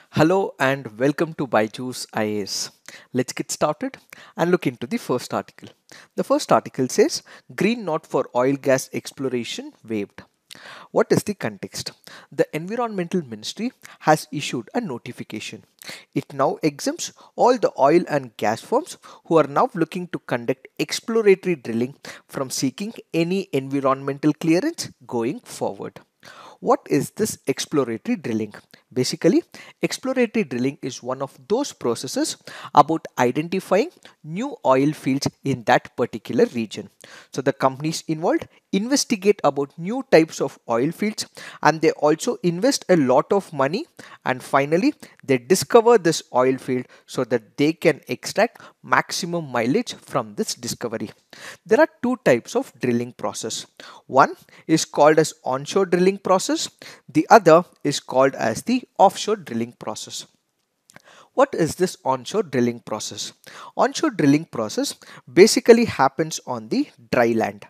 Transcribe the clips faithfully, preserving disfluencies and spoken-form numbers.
Hello and welcome to BYJU'S I A S. Let's get started and look into the first article. The first article says green nod for oil gas exploration waived. What is the context? The Environmental Ministry has issued a notification. It now exempts all the oil and gas firms who are now looking to conduct exploratory drilling from seeking any environmental clearance going forward. What is this exploratory drilling? Basically, exploratory drilling is one of those processes about identifying new oil fields in that particular region. So the companies involved investigate about new types of oil fields and they also invest a lot of money, and finally they discover this oil field so that they can extract maximum mileage from this discovery. There are two types of drilling process. One is called as onshore drilling process. The other is called as the offshore drilling process. What is this onshore drilling process? Onshore drilling process basically happens on the dry land.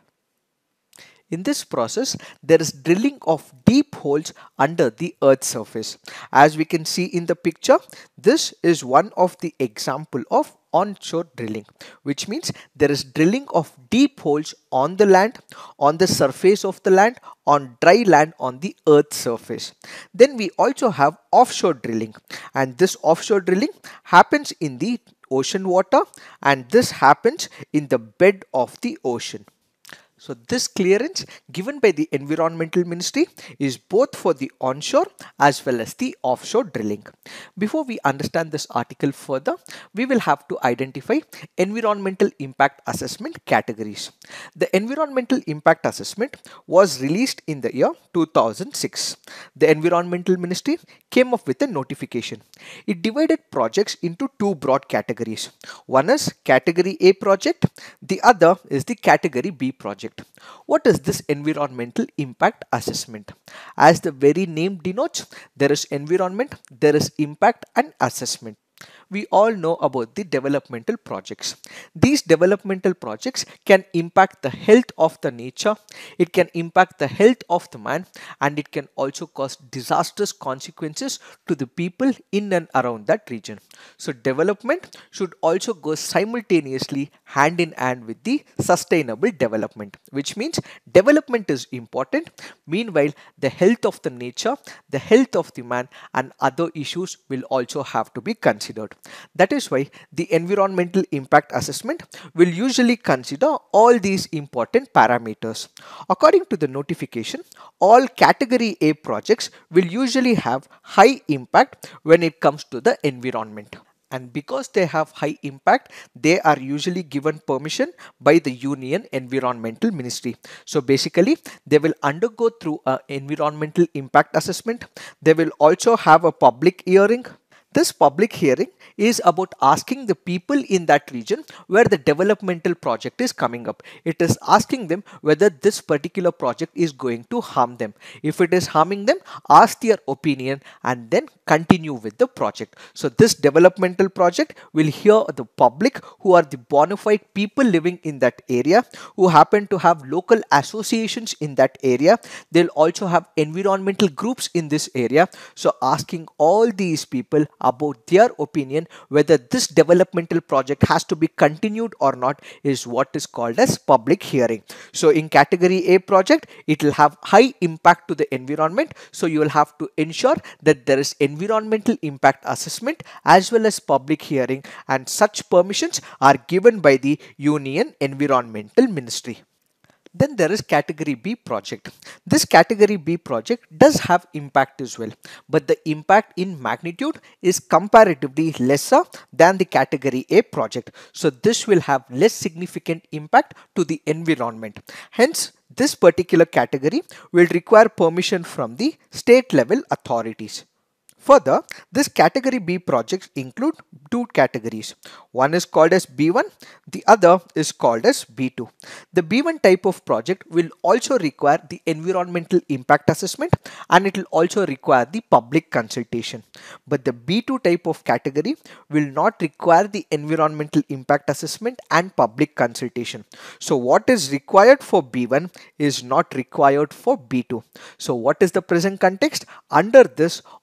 In this process, there is drilling of deep holes under the earth's surface. As we can see in the picture, this is one of the example of onshore drilling, which means there is drilling of deep holes on the land, on the surface of the land, on dry land on the earth's surface. Then we also have offshore drilling, and this offshore drilling happens in the ocean water, and this happens in the bed of the ocean. So this clearance given by the Environmental Ministry is both for the onshore as well as the offshore drilling. Before we understand this article further, we will have to identify environmental impact assessment categories. The environmental impact assessment was released in the year two thousand six. The Environmental Ministry came up with a notification. It divided projects into two broad categories. One is category A project, the other is the category B project. What is this environmental impact assessment? As the very name denotes, there is environment, there is impact and assessment. We all know about the developmental projects. These developmental projects can impact the health of the nature, it can impact the health of the man, and it can also cause disastrous consequences to the people in and around that region. So development should also go simultaneously hand in hand with the sustainable development, which means development is important. Meanwhile, the health of the nature, the health of the man and other issues will also have to be considered. That is why the environmental impact assessment will usually consider all these important parameters. According to the notification, all category A projects will usually have high impact when it comes to the environment. And because they have high impact, they are usually given permission by the Union Environmental Ministry. So basically, they will undergo through an environmental impact assessment. They will also have a public hearing. This public hearing is about asking the people in that region where the developmental project is coming up. It is asking them whether this particular project is going to harm them. If it is harming them, ask their opinion and then continue with the project. So this developmental project will hear the public who are the bona fide people living in that area, who happen to have local associations in that area. They'll also have environmental groups in this area. So asking all these people about their opinion whether this developmental project has to be continued or not is what is called as public hearing. So in category A project, it will have high impact to the environment. So you will have to ensure that there is environmental impact assessment as well as public hearing, and such permissions are given by the Union Environmental Ministry. Then there is category B project. This category B project does have impact as well, but the impact in magnitude is comparatively lesser than the category A project. So this will have less significant impact to the environment. Hence, this particular category will require permission from the state level authorities. Further, this category B projects include two categories. One is called as B one, the other is called as B two. The B one type of project will also require the environmental impact assessment, and it will also require the public consultation. But the B two type of category will not require the environmental impact assessment and public consultation. So what is required for B one is not required for B two. So what is the present context? Under this, all these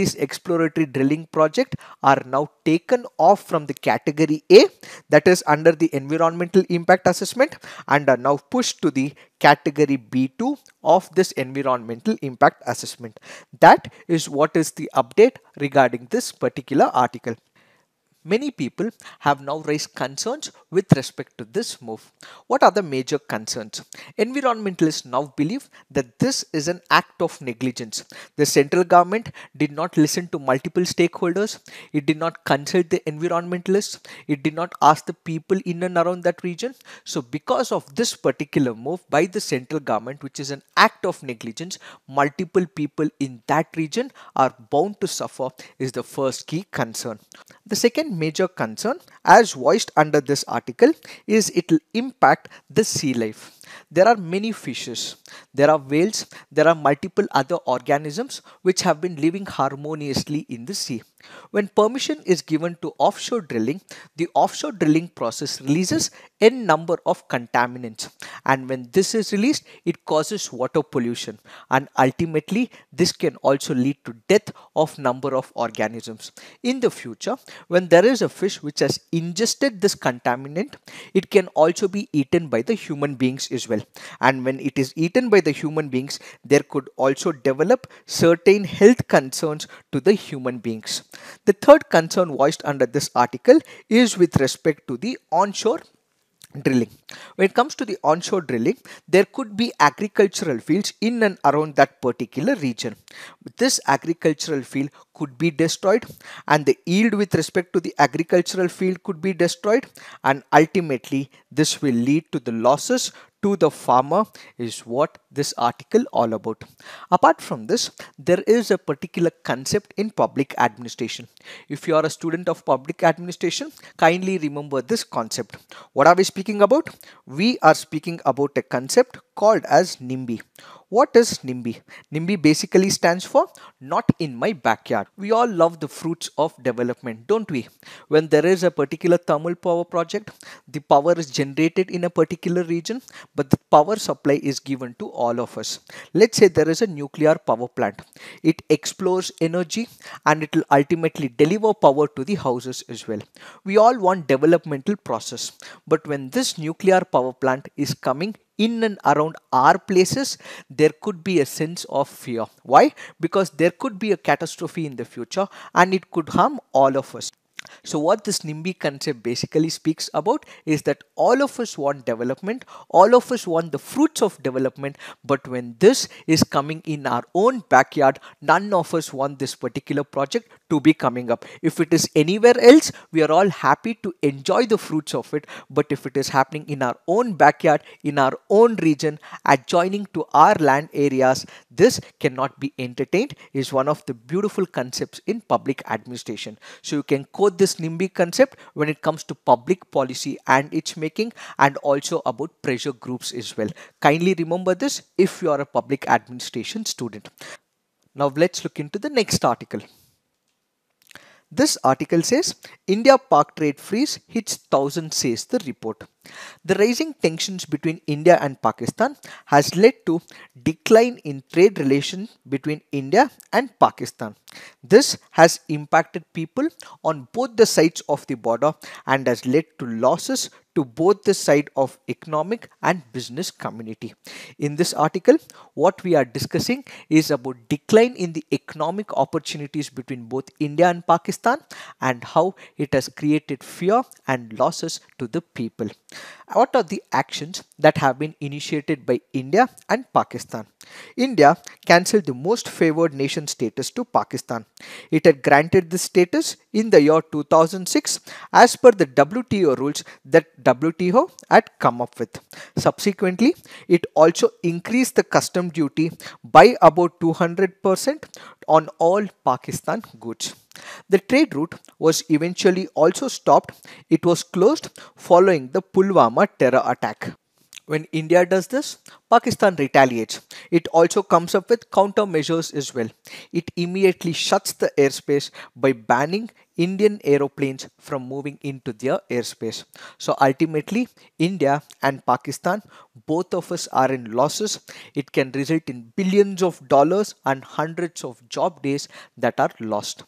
these exploratory drilling projects are now taken off from the category A, that is under the environmental impact assessment, and are now pushed to the category B two of this environmental impact assessment. That is what is the update regarding this particular article. Many people have now raised concerns with respect to this move. What are the major concerns? Environmentalists now believe that this is an act of negligence. The central government did not listen to multiple stakeholders. It did not consult the environmentalists. It did not ask the people in and around that region. So because of this particular move by the central government, which is an act of negligence, multiple people in that region are bound to suffer is the first key concern. The second major concern, as voiced under this article, is it will impact the sea life. There are many fishes, there are whales, there are multiple other organisms which have been living harmoniously in the sea. When permission is given to offshore drilling, the offshore drilling process releases n number of contaminants, and when this is released, it causes water pollution, and ultimately this can also lead to death of number of organisms. In the future, when there is a fish which has ingested this contaminant, it can also be eaten by the human beings as well, and when it is eaten by the human beings, there could also develop certain health concerns to the human beings. The third concern voiced under this article is with respect to the onshore drilling. When it comes to the onshore drilling, there could be agricultural fields in and around that particular region. This agricultural field could be destroyed, and the yield with respect to the agricultural field could be destroyed, and ultimately this will lead to the losses to the farmer is what this article all about. Apart from this, there is a particular concept in public administration. If you are a student of public administration, kindly remember this concept. What are we speaking about? We are speaking about a concept called as NIMBY. What is NIMBY? NIMBY basically stands for not in my backyard. We all love the fruits of development, don't we? When there is a particular thermal power project, the power is generated in a particular region, but the power supply is given to all of us. Let's say there is a nuclear power plant. It explores energy and it will ultimately deliver power to the houses as well. We all want developmental process, but when this nuclear power plant is coming in and around our places, there could be a sense of fear. Why? Because there could be a catastrophe in the future and it could harm all of us. So what this NIMBY concept basically speaks about is that all of us want development, all of us want the fruits of development, but when this is coming in our own backyard, none of us want this particular project to be coming up. If it is anywhere else, we are all happy to enjoy the fruits of it, but if it is happening in our own backyard, in our own region, adjoining to our land areas, this cannot be entertained is one of the beautiful concepts in public administration. So you can quote this NIMBY concept when it comes to public policy and its making, and also about pressure groups as well. Kindly remember this if you are a public administration student. Now let's look into the next article. This article says India-Pak trade freeze hits thousand, says the report. The rising tensions between India and Pakistan has led to decline in trade relations between India and Pakistan. This has impacted people on both the sides of the border and has led to losses to both the side of economic and business community. In this article, what we are discussing is about decline in the economic opportunities between both India and Pakistan and how it has created fear and losses to the people. What are the actions that have been initiated by India and Pakistan? India cancelled the most favored nation status to Pakistan. It had granted this status in the year two thousand six as per the W T O rules that W T O had come up with. Subsequently, it also increased the custom duty by about two hundred percent on all Pakistan goods. The trade route was eventually also stopped. It was closed following the Pulwama terror attack. When India does this, Pakistan retaliates. It also comes up with countermeasures as well. It immediately shuts the airspace by banning Indian aeroplanes from moving into their airspace. So ultimately, India and Pakistan, both of us are in losses. It can result in billions of dollars and hundreds of job days that are lost.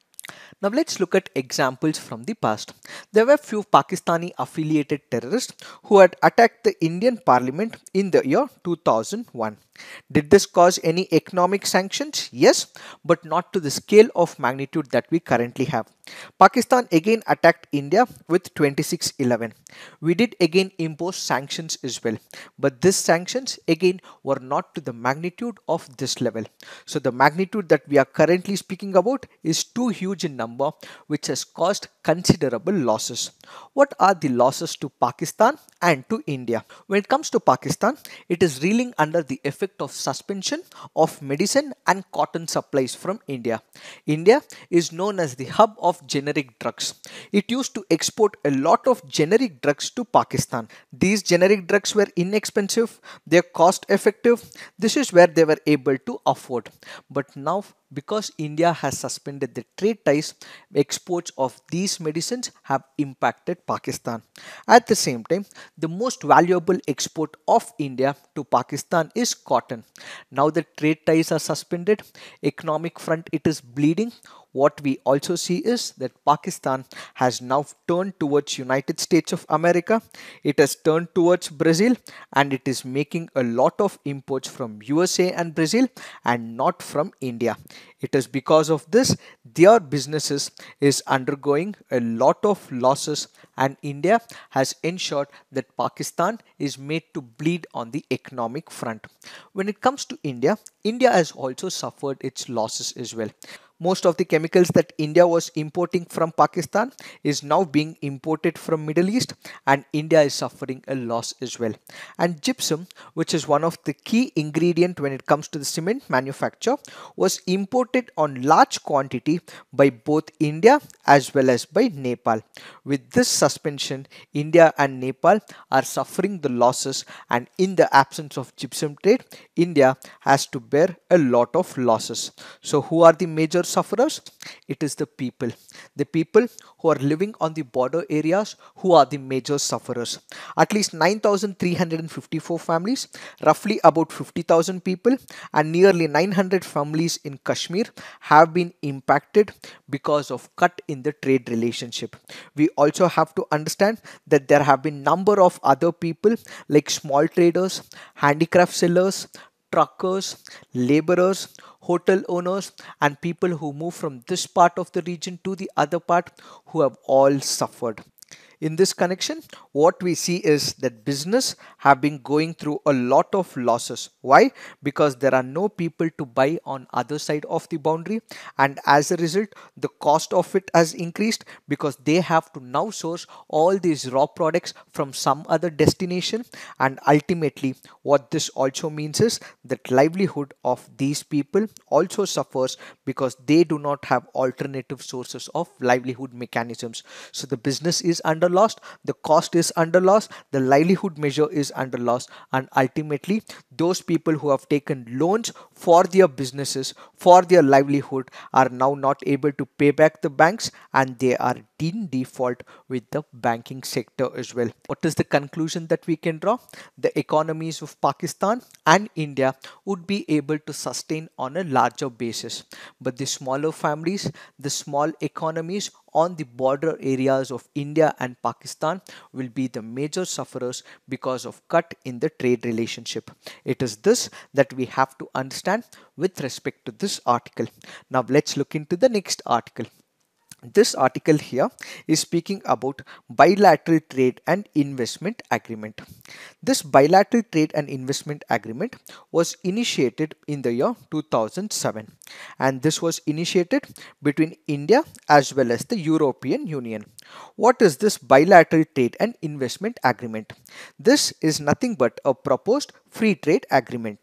Now let's look at examples from the past. There were few Pakistani affiliated terrorists who had attacked the Indian parliament in the year two thousand one. Did this cause any economic sanctions? Yes, but not to the scale of magnitude that we currently have. Pakistan again attacked India with twenty-six eleven. We did again impose sanctions as well, but these sanctions again were not to the magnitude of this level. So the magnitude that we are currently speaking about is too huge in number, which has caused considerable losses. What are the losses to Pakistan and to India? When it comes to Pakistan, it is reeling under the effect of suspension of medicine and cotton supplies from India. India is known as the hub of generic drugs. It used to export a lot of generic drugs to Pakistan. These generic drugs were inexpensive, they're cost effective. This is where they were able to afford. But now, because India has suspended the trade ties, exports of these medicines have impacted Pakistan. At the same time, the most valuable export of India to Pakistan is cotton. Now the trade ties are suspended, economic front it is bleeding. What we also see is that Pakistan has now turned towards United States of America. It has turned towards Brazil, and it is making a lot of imports from U S A and Brazil and not from India. It is because of this their businesses is undergoing a lot of losses, and India has ensured that Pakistan is made to bleed on the economic front. When it comes to India, India has also suffered its losses as well. Most of the chemicals that India was importing from Pakistan is now being imported from Middle East, and India is suffering a loss as well. And gypsum, which is one of the key ingredient when it comes to the cement manufacture, was imported on large quantity by both India as well as by Nepal. With this suspension, India and Nepal are suffering the losses, and in the absence of gypsum trade, India has to bear a lot of losses. So who are the major sufferers? It is the people. The people who are living on the border areas who are the major sufferers. At least nine thousand three hundred fifty-four families, roughly about fifty thousand people, and nearly nine hundred families in Kashmir have been impacted because of cut in the trade relationship. We also have to understand that there have been number of other people like small traders, handicraft sellers, truckers, laborers, hotel owners, and people who move from this part of the region to the other part who have all suffered. In this connection, what we see is that business have been going through a lot of losses. Why? Because there are no people to buy on other side of the boundary, and as a result, the cost of it has increased because they have to now source all these raw products from some other destination, and ultimately what this also means is that livelihood of these people also suffers because they do not have alternative sources of livelihood mechanisms. So the business is under lost, the cost is under loss, the livelihood measure is under loss, and ultimately those people who have taken loans for their businesses, for their livelihood, are now not able to pay back the banks, and they are in default with the banking sector as well. What is the conclusion that we can draw? The economies of Pakistan and India would be able to sustain on a larger basis, but the smaller families, the small economies on the border areas of India and Pakistan will be the major sufferers because of cut in the trade relationship. It is this that we have to understand with respect to this article. Now let's look into the next article. This article here is speaking about bilateral trade and investment agreement. This bilateral trade and investment agreement was initiated in the year two thousand seven, and this was initiated between India as well as the European Union. What is this bilateral trade and investment agreement? This is nothing but a proposed free trade agreement.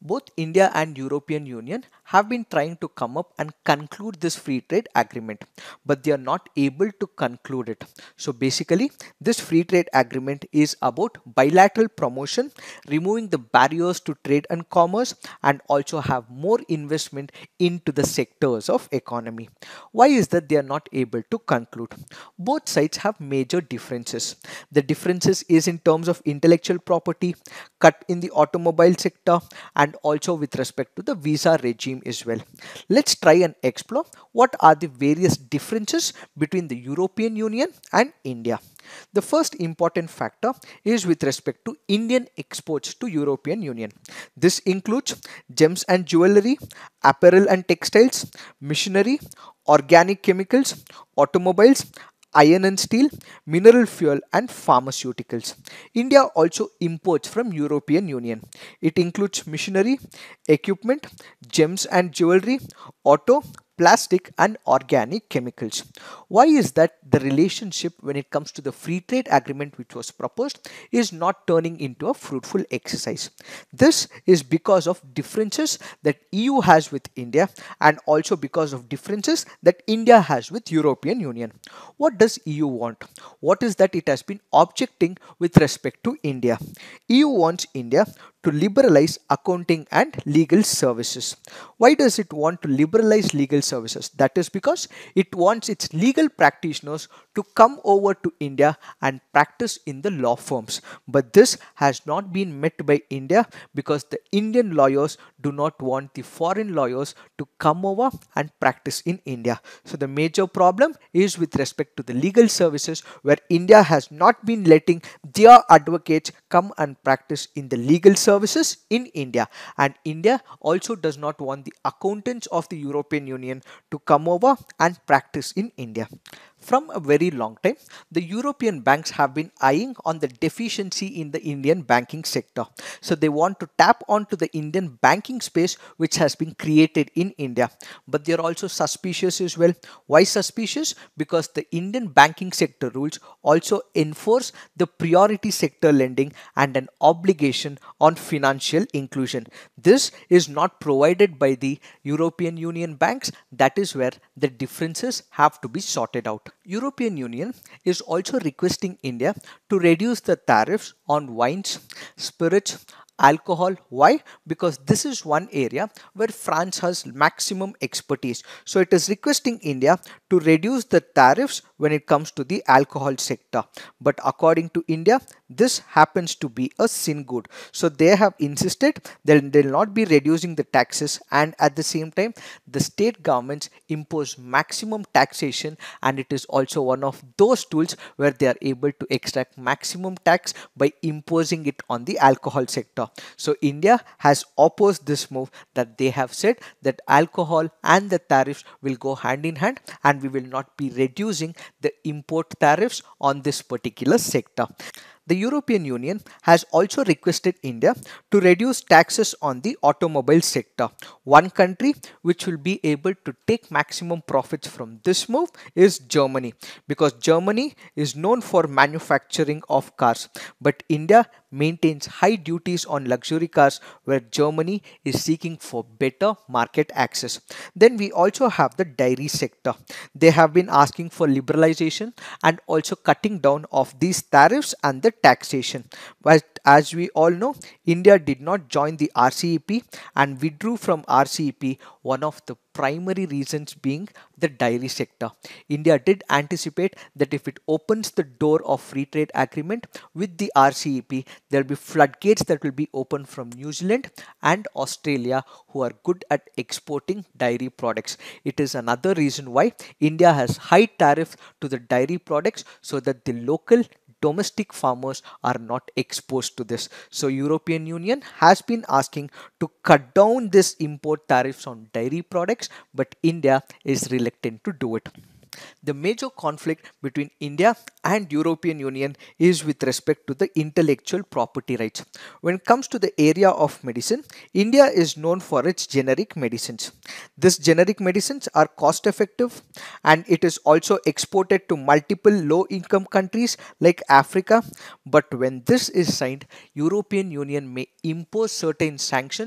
Both India and European Union have been trying to come up and conclude this free trade agreement, but they are not able to conclude it. So basically, this free trade agreement is about bilateral promotion, removing the barriers to trade and commerce, and also have more investment into the sectors of economy. Why is that they are not able to conclude? Both sides have major differences. The differences is in terms of intellectual property, cut in the automobile sector, and also with respect to the visa regime as well. Let's try and explore what are the various differences between the European Union and India. The first important factor is with respect to Indian exports to European Union. This includes gems and jewelry, apparel and textiles, machinery, organic chemicals, automobiles, iron and steel, mineral fuel and pharmaceuticals. India also imports from European Union. It includes machinery, equipment, gems and jewelry, auto, plastic and organic chemicals. Why is that the relationship when it comes to the free trade agreement which was proposed is not turning into a fruitful exercise? This is because of differences that E U has with India and also because of differences that India has with European Union. What does E U want? What is that it has been objecting with respect to India? E U wants India to liberalize accounting and legal services. Why does it want to liberalize legal services? That is because it wants its legal practitioners to come over to India and practice in the law firms. But this has not been met by India because the Indian lawyers do not want the foreign lawyers to come over and practice in India. So the major problem is with respect to the legal services where India has not been letting their advocates come and practice in the legal services in India, and India also does not want the accountants of the European Union to come over and practice in India. From a very long time, the European banks have been eyeing on the deficiency in the Indian banking sector. So they want to tap onto the Indian banking space which has been created in India. But they are also suspicious as well. Why suspicious? Because the Indian banking sector rules also enforce the priority sector lending and an obligation on financial inclusion. This is not provided by the European Union banks. That is where the differences have to be sorted out. European Union is also requesting India to reduce the tariffs on wines, spirits, alcohol. Why? Because this is one area where France has maximum expertise. So it is requesting India to reduce the tariffs when it comes to the alcohol sector. But according to India, this happens to be a sin good. So they have insisted that they will not be reducing the taxes, and at the same time the state governments impose maximum taxation, and it is also one of those tools where they are able to extract maximum tax by imposing it on the alcohol sector. So India has opposed this move, that they have said that alcohol and the tariffs will go hand in hand and we will not be reducing the import tariffs on this particular sector. The European Union has also requested India to reduce taxes on the automobile sector. One country which will be able to take maximum profits from this move is Germany, because Germany is known for manufacturing of cars, but India maintains high duties on luxury cars where Germany is seeking for better market access. Then we also have the dairy sector. They have been asking for liberalization and also cutting down of these tariffs and the taxation. But as we all know, India did not join the R C E P and withdrew from R C E P, one of the primary reasons being the dairy sector. India did anticipate that if it opens the door of free trade agreement with the R C E P, there will be floodgates that will be open from New Zealand and Australia, who are good at exporting dairy products. It is another reason why India has high tariff to the dairy products, so that the local domestic farmers are not exposed to this. So European Union has been asking to cut down this import tariffs on dairy products, but India is reluctant to do it. The major conflict between India and European Union is with respect to the intellectual property rights. When it comes to the area of medicine, India is known for its generic medicines. These generic medicines are cost effective, and it is also exported to multiple low income countries like Africa. But when this is signed, European Union may impose certain sanctions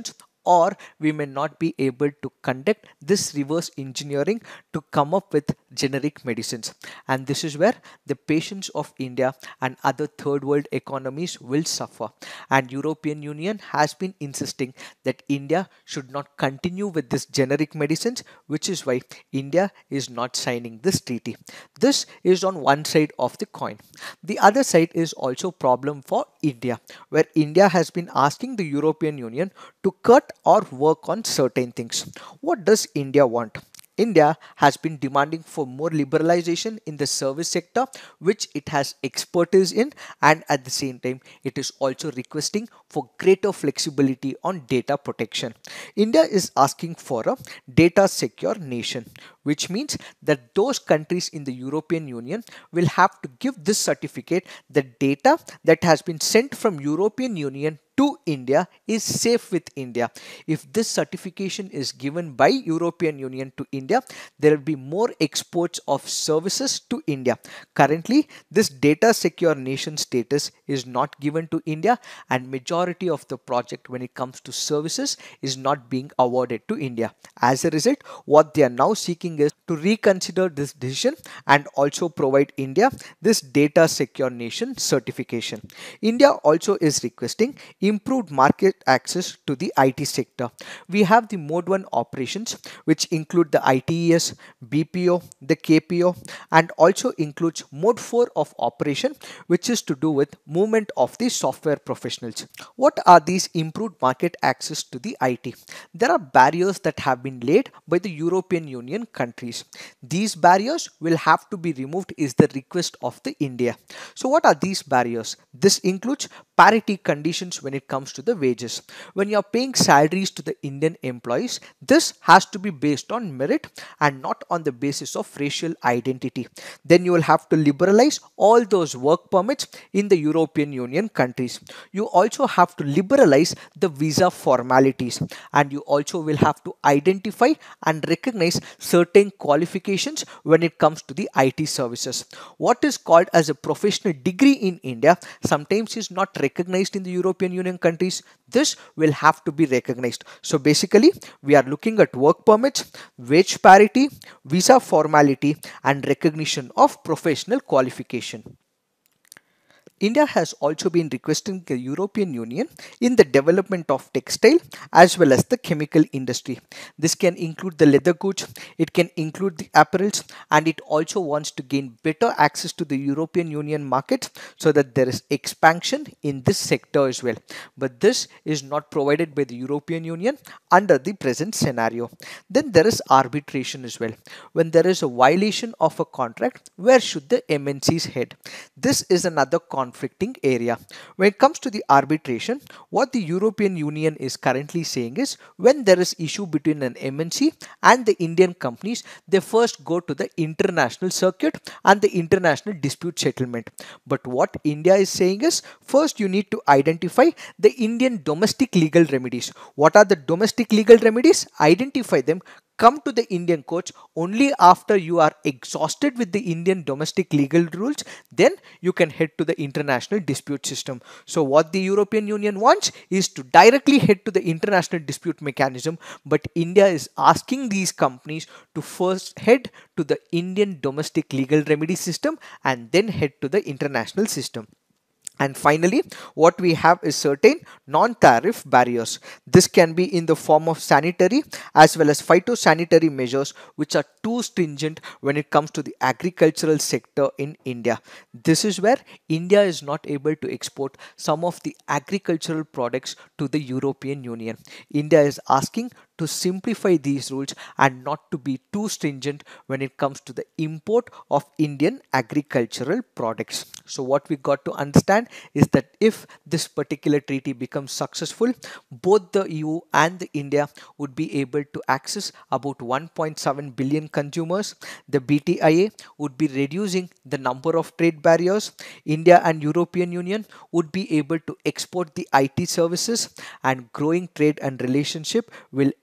or we may not be able to conduct this reverse engineering to come up with generic medicines. And this is where the patients of India and other third world economies will suffer. And European Union has been insisting that India should not continue with this generic medicines, which is why India is not signing this treaty. This is on one side of the coin. The other side is also problem for India, where India has been asking the European Union to cut or work on certain things. What does India want? India has been demanding for more liberalization in the service sector, which it has expertise in, and at the same time, it is also requesting for greater flexibility on data protection. India is asking for a data secure nation, which means that those countries in the European Union will have to give this certificate that data that has been sent from European Union to India is safe with India. If this certification is given by European Union to India, there will be more exports of services to India. Currently, this data secure nation status is not given to India, and majority of the project when it comes to services is not being awarded to India. As a result, what they are now seeking is to reconsider this decision and also provide India this data secure nation certification. India also is requesting improved market access to the I T sector. We have the mode one operations, which include the I T E S, B P O, the K P O, and also includes mode four of operation, which is to do with movement of the software professionals. What are these improved market access to the I T? There are barriers that have been laid by the European Union countries. These barriers will have to be removed is the request of the India. So what are these barriers? This includes parity conditions when it comes to the wages. When you are paying salaries to the Indian employees, this has to be based on merit and not on the basis of racial identity. Then you will have to liberalize all those work permits in the European Union countries. You also have to liberalize the visa formalities, and you also will have to identify and recognize certain qualifications when it comes to the I T services. What is called as a professional degree in India sometimes is not recognized in the European Union countries. This will have to be recognized. So basically, we are looking at work permits, wage parity, visa formality, and recognition of professional qualification. India has also been requesting the European Union in the development of textile as well as the chemical industry. This can include the leather goods, it can include the apparels, and it also wants to gain better access to the European Union market so that there is expansion in this sector as well. But this is not provided by the European Union under the present scenario. Then there is arbitration as well. When there is a violation of a contract, where should the M N Cs head? This is another conflicting area. When it comes to the arbitration, what the European Union is currently saying is when there is issue between an M N C and the Indian companies, they first go to the international circuit and the international dispute settlement. But what India is saying is first you need to identify the Indian domestic legal remedies. What are the domestic legal remedies? Identify them. Come to the Indian courts. Only after you are exhausted with the Indian domestic legal rules, then you can head to the international dispute system. So what the European Union wants is to directly head to the international dispute mechanism, but India is asking these companies to first head to the Indian domestic legal remedy system and then head to the international system. And finally, what we have is certain non-tariff barriers. This can be in the form of sanitary as well as phytosanitary measures, which are too stringent when it comes to the agricultural sector in India. This is where India is not able to export some of the agricultural products to the European Union. India is asking to simplify these rules and not to be too stringent when it comes to the import of Indian agricultural products. So what we got to understand is that if this particular treaty becomes successful, both the E U and the India would be able to access about one point seven billion consumers. The B T I A would be reducing the number of trade barriers. India and European Union would be able to export the I T services, and growing trade and relationship will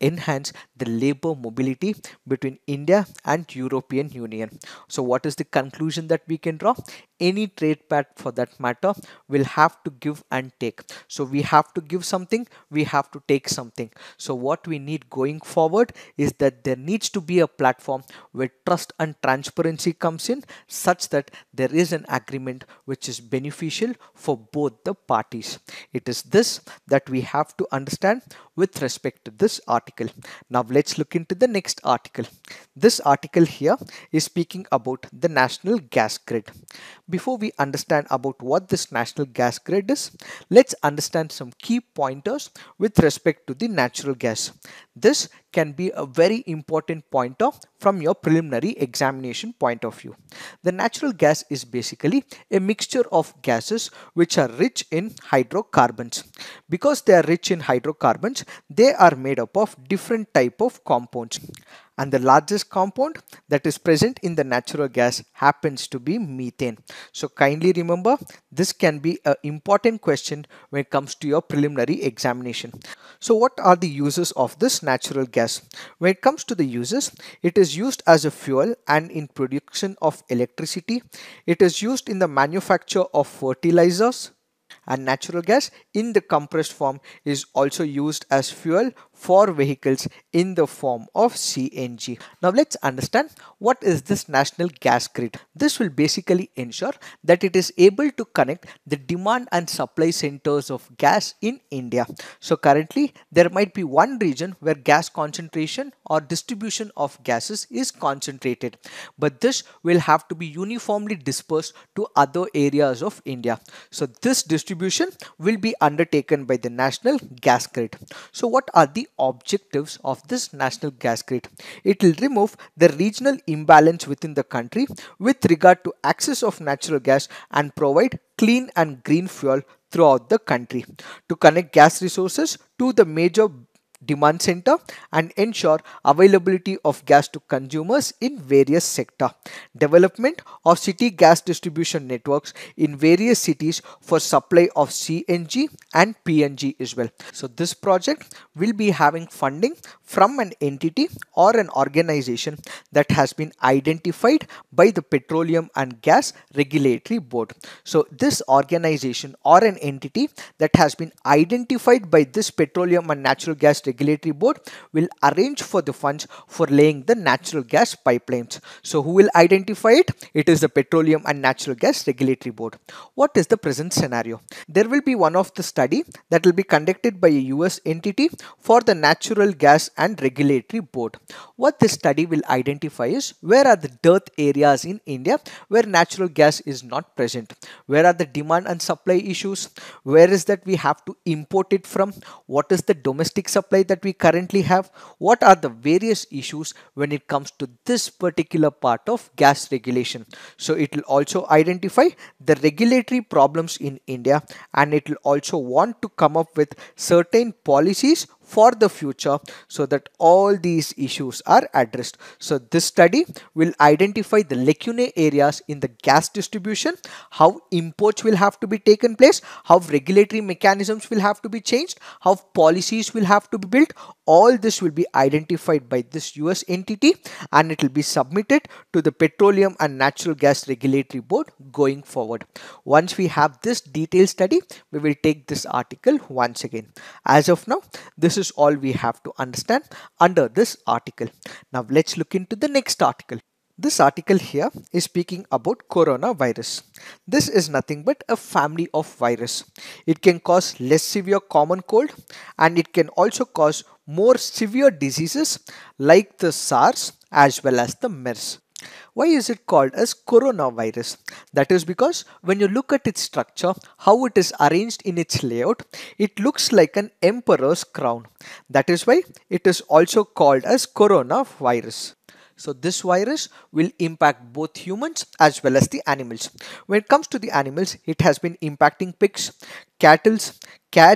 enhance the labor mobility between India and European Union. So what is the conclusion that we can draw? Any trade pact for that matter will have to give and take. So we have to give something, we have to take something. So what we need going forward is that there needs to be a platform where trust and transparency comes in, such that there is an agreement which is beneficial for both the parties. It is this that we have to understand with respect to this article. Now let's look into the next article. This article here is speaking about the national gas grid. Before we understand about what this national gas grid is, let's understand some key pointers with respect to the natural gas. This can be a very important pointer from your preliminary examination point of view. The natural gas is basically a mixture of gases which are rich in hydrocarbons. Because they are rich in hydrocarbons, they are made up of different type of compounds. And the largest compound that is present in the natural gas happens to be methane. So kindly remember, this can be an important question when it comes to your preliminary examination. So what are the uses of this natural gas? When it comes to the uses, it is used as a fuel and in production of electricity. It is used in the manufacture of fertilizers. And natural gas in the compressed form is also used as fuel for vehicles in the form of C N G. Now let's understand what is this national gas grid. This will basically ensure that it is able to connect the demand and supply centers of gas in India. So currently there might be one region where gas concentration or distribution of gases is concentrated, but this will have to be uniformly dispersed to other areas of India. So this distribution will be undertaken by the national gas grid. So what are the objectives of this national gas grid? It will remove the regional imbalance within the country with regard to access of natural gas and provide clean and green fuel throughout the country to connect gas resources to the major demand center and ensure availability of gas to consumers in various sectors. Development of city gas distribution networks in various cities for supply of C N G and P N G as well. So this project will be having funding from an entity or an organization that has been identified by the Petroleum and Gas Regulatory Board. So this organization or an entity that has been identified by this Petroleum and Natural Gas Regulatory Board will arrange for the funds for laying the natural gas pipelines. So who will identify it? It is the Petroleum and Natural Gas Regulatory Board. What is the present scenario? There will be one of the study that will be conducted by a U S entity for the Natural Gas and Regulatory Board. What this study will identify is where are the dearth areas in India where natural gas is not present, where are the demand and supply issues, where is that we have to import it from, what is the domestic supply that we currently have, what are the various issues when it comes to this particular part of gas regulation. So it will also identify the regulatory problems in India, and it will also want to come up with certain policies for the future so that all these issues are addressed. So this study will identify the lacunae areas in the gas distribution, how imports will have to be taken place, how regulatory mechanisms will have to be changed, how policies will have to be built. All this will be identified by this U S entity and it will be submitted to the Petroleum and Natural Gas Regulatory Board going forward. Once we have this detailed study, we will take this article once again. As of now, this is all we have to understand under this article. Now let's look into the next article. This article here is speaking about coronavirus. This is nothing but a family of virus. It can cause less severe common cold and it can also cause more severe diseases like the SARS as well as the MERS. Why is it called as coronavirus? That is because when you look at its structure, how it is arranged in its layout, it looks like an emperor's crown. That is why it is also called as coronavirus. So this virus will impact both humans as well as the animals. When it comes to the animals, it has been impacting pigs, cattle, cats,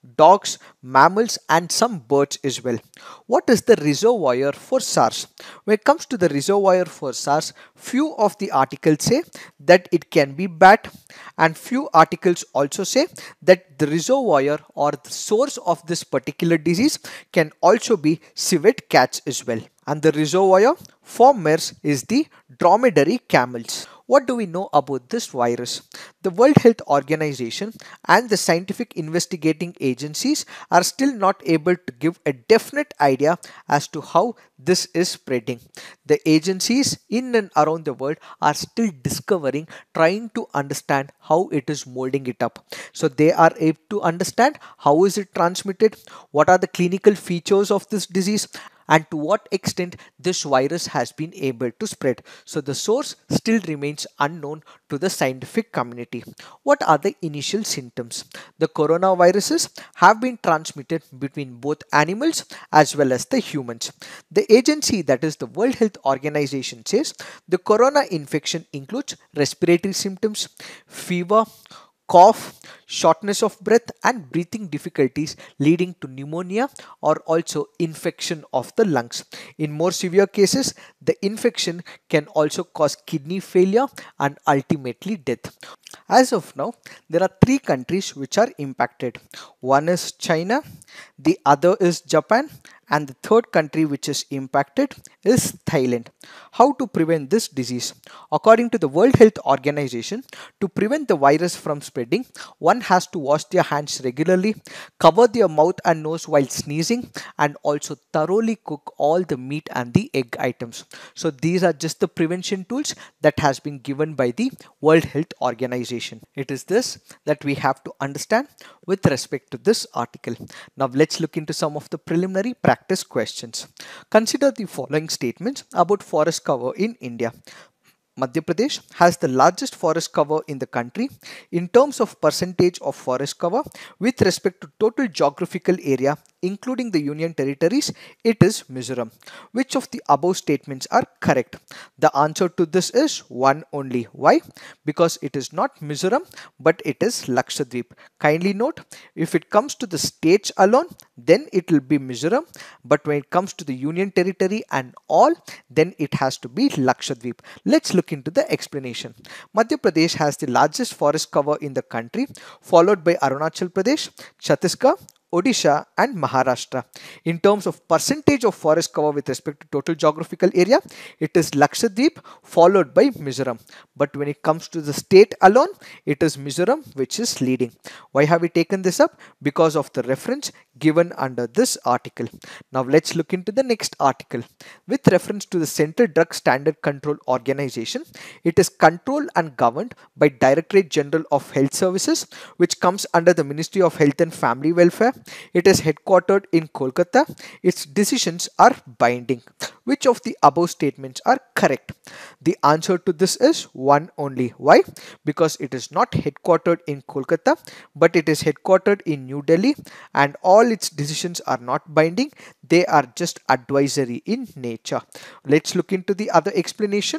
dogs, mammals, and some birds as well. What is the reservoir for SARS? When it comes to the reservoir for SARS, few of the articles say that it can be bat, and few articles also say that the reservoir or the source of this particular disease can also be civet cats as well. And the reservoir for MERS is the dromedary camels. What do we know about this virus? The World Health Organization and the scientific investigating agencies are still not able to give a definite idea as to how this is spreading. The agencies in and around the world are still discovering, trying to understand how it is molding it up. So they are able to understand how is it transmitted, what are the clinical features of this disease, and to what extent this virus has been able to spread. So the source still remains unknown to the scientific community. What are the initial symptoms? The coronaviruses have been transmitted between both animals as well as the humans. The agency, that is the World Health Organization, says the corona infection includes respiratory symptoms, fever, cough, shortness of breath, and breathing difficulties leading to pneumonia or also infection of the lungs. In more severe cases, the infection can also cause kidney failure and ultimately death. As of now, there are three countries which are impacted. One is China, the other is Japan, and the third country which is impacted is Thailand. How to prevent this disease? According to the World Health Organization, to prevent the virus from spreading, one has to wash their hands regularly, cover their mouth and nose while sneezing, and also thoroughly cook all the meat and the egg items. So these are just the prevention tools that has been given by the World Health Organization. It is this that we have to understand with respect to this article. Now let's look into some of the preliminary practice questions. Consider the following statements about forest cover in India. Madhya Pradesh has the largest forest cover in the country. In terms of percentage of forest cover with respect to total geographical area including the union territories, it is Mizoram. Which of the above statements are correct? The answer to this is one only. Why? Because it is not Mizoram but it is Lakshadweep. Kindly note, if it comes to the states alone, then it will be Mizoram, but when it comes to the union territory and all, then it has to be Lakshadweep. Let's look into the explanation. Madhya Pradesh has the largest forest cover in the country, followed by Arunachal Pradesh, Chhattisgarh, Odisha and Maharashtra. In terms of percentage of forest cover with respect to total geographical area, it is Lakshadweep followed by Mizoram. But when it comes to the state alone, it is Mizoram which is leading. Why have we taken this up? Because of the reference given under this article. Now let's look into the next article. With reference to the Central Drug Standard Control Organization, it is controlled and governed by Directorate General of Health Services, which comes under the Ministry of Health and Family Welfare. It is headquartered in Kolkata. Its decisions are binding. Which of the above statements are correct? The answer to this is one only. Why? Because it is not headquartered in Kolkata, but it is headquartered in New Delhi, and all its decisions are not binding. They are just advisory in nature. Let's look into the other explanation.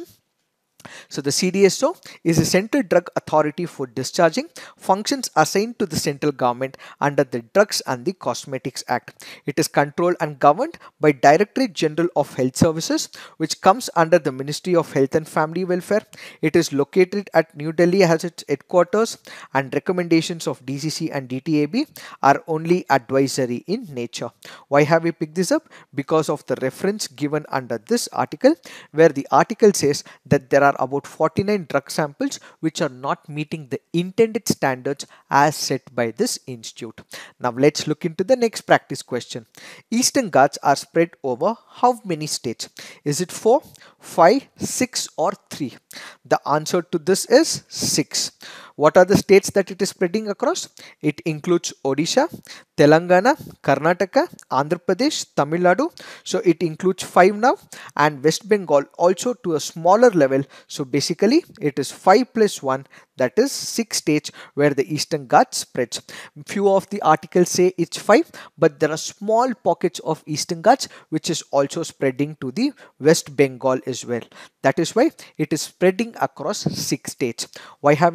So the C D S O is a central drug authority for discharging functions assigned to the central government under the Drugs and the Cosmetics Act. It is controlled and governed by Directorate General of Health Services, which comes under the Ministry of Health and Family Welfare. It is located at New Delhi as its headquarters, and recommendations of D C C and D T A B are only advisory in nature. Why have we picked this up? Because of the reference given under this article, where the article says that there are about forty-nine drug samples which are not meeting the intended standards as set by this institute. Now let's look into the next practice question. Eastern Ghats are spread over how many states? Is it four, five, six or three? The answer to this is six. What are the states that it is spreading across? It includes Odisha, Telangana, Karnataka, Andhra Pradesh, Tamil Nadu. So it includes five now, and West Bengal also to a smaller level. So basically it is five plus one, that is six states where the Eastern Ghats spreads. Few of the articles say it's five, but there are small pockets of Eastern Ghats which is also spreading to the West Bengal as well. That is why it is spreading across six states. Why have we picked this up?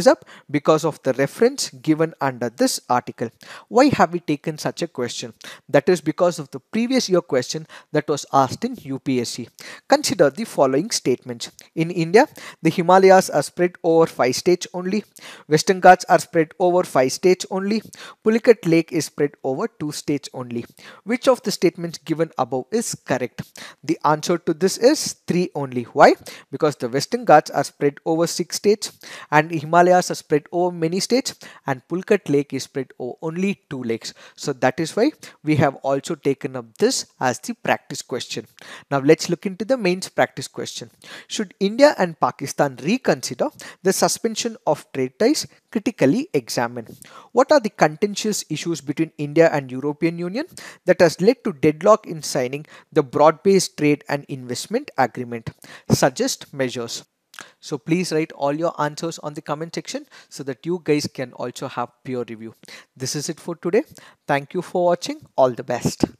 up because of the reference given under this article. Why have we taken such a question? That is because of the previous year question that was asked in U P S C. Consider the following statements. In India, the Himalayas are spread over five states only. Western Ghats are spread over five states only. Pulicat Lake is spread over two states only. Which of the statements given above is correct? The answer to this is three only. Why? Because the Western Ghats are spread over six states and Himalayas are spread over many states and Pulicat Lake is spread over only two lakes. So that is why we have also taken up this as the practice question. Now let's look into the mains practice question. Should India and Pakistan reconsider the suspension of trade ties? Critically examine. What are the contentious issues between India and European Union that has led to deadlock in signing the broad-based trade and investment agreement? Suggest measures. So please write all your answers on the comment section so that you guys can also have peer review. This is it for today. Thank you for watching. All the best.